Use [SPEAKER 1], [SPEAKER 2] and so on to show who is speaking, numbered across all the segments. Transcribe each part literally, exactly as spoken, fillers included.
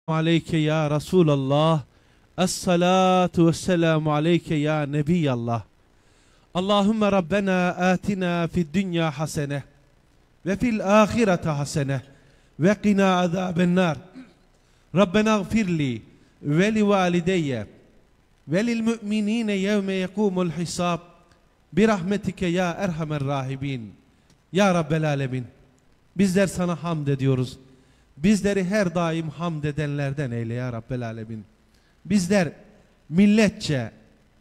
[SPEAKER 1] aleyke ya Resulallah. Es-salatu vesselamu aleyke ya Nebiyallah. Allahümme Rabbena atina fid dünya hasene ve fil ahirete hasene ve qina azaben nar. Rabbena gfirli ve li valideyye ve lil müminine yevme yekumul hisab bi rahmetike ya erhamer rahibin. Ya Rabbel alemin, bizler sana hamd ediyoruz. Bizleri her daim hamd edenlerden eyle ya Rabbel alemin. Bizler milletçe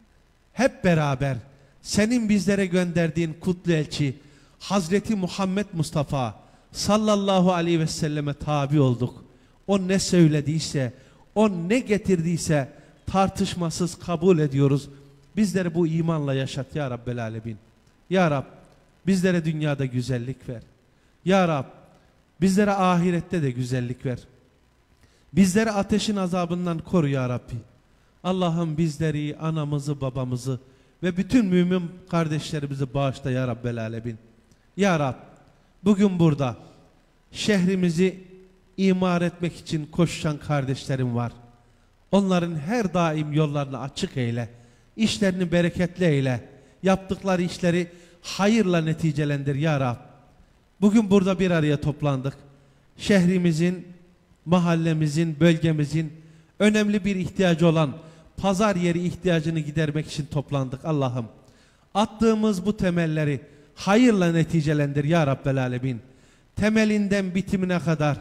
[SPEAKER 1] hep beraber senin bizlere gönderdiğin kutlu elçi Hazreti Muhammed Mustafa sallallahu aleyhi ve selleme tabi olduk. O ne söylediyse, o ne getirdiyse tartışmasız kabul ediyoruz. Bizleri bu imanla yaşat ya Rabbel alemin. Ya Rab, bizlere dünyada güzellik ver. Ya Rab, bizlere ahirette de güzellik ver. Bizleri ateşin azabından koru ya Rabbi. Allah'ım bizleri, anamızı, babamızı ve bütün mümin kardeşlerimizi bağışla ya Rabbel alemin. Ya Rab, bugün burada şehrimizi imar etmek için koşan kardeşlerim var. Onların her daim yollarını açık eyle. İşlerini bereketli eyle. Yaptıkları işleri hayırla neticelendir ya Rab. Bugün burada bir araya toplandık. Şehrimizin, mahallemizin, bölgemizin önemli bir ihtiyacı olan pazar yeri ihtiyacını gidermek için toplandık Allah'ım. Attığımız bu temelleri hayırla neticelendir ya Rabbel alemin. Temelinden bitimine kadar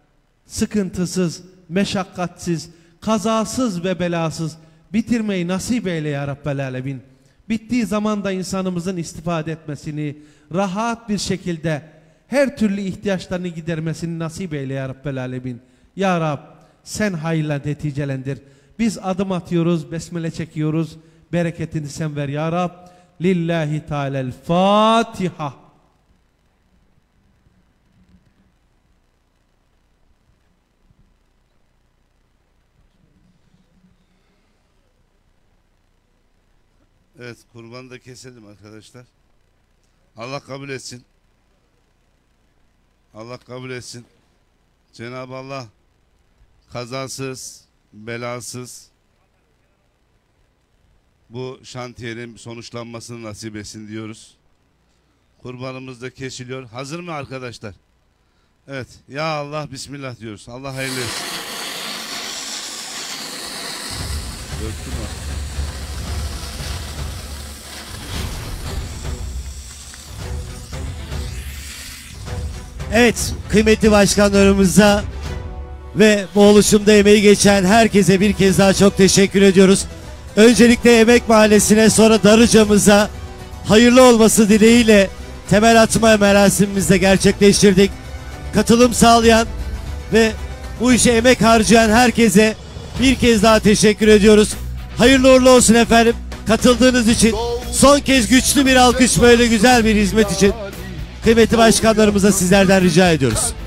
[SPEAKER 1] sıkıntısız, meşakkatsiz, kazasız ve belasız bitirmeyi nasip eyle ya Rabbel alemin. Bittiği zaman da insanımızın istifade etmesini, rahat bir şekilde her türlü ihtiyaçlarını gidermesini nasip eyle ya Rabbel alemin. Ya Rab, sen hayırla neticelendir. Biz adım atıyoruz, besmele çekiyoruz. Bereketini sen ver ya Rab. Lillahi Teala'l Fatiha.
[SPEAKER 2] Evet, kurbanı da keselim arkadaşlar. Allah kabul etsin. Allah kabul etsin. Cenab-ı Allah kazasız, belasız bu şantiyenin sonuçlanmasını nasip etsin diyoruz. Kurbanımız da kesiliyor. Hazır mı arkadaşlar? Evet. Ya Allah, Bismillah diyoruz. Allah hayırlı etsin. Döktüm mü?
[SPEAKER 3] Evet, kıymetli başkanlarımıza ve bu oluşumda emeği geçen herkese bir kez daha çok teşekkür ediyoruz. Öncelikle Emek Mahallesi'ne, sonra Darıca'mıza hayırlı olması dileğiyle temel atma merasimimizde gerçekleştirdik. Katılım sağlayan ve bu işe emek harcayan herkese bir kez daha teşekkür ediyoruz. Hayırlı uğurlu olsun efendim. Katıldığınız için son kez güçlü bir alkış böyle güzel bir hizmet için. Kıymetli başkanlarımıza sizlerden rica ediyoruz.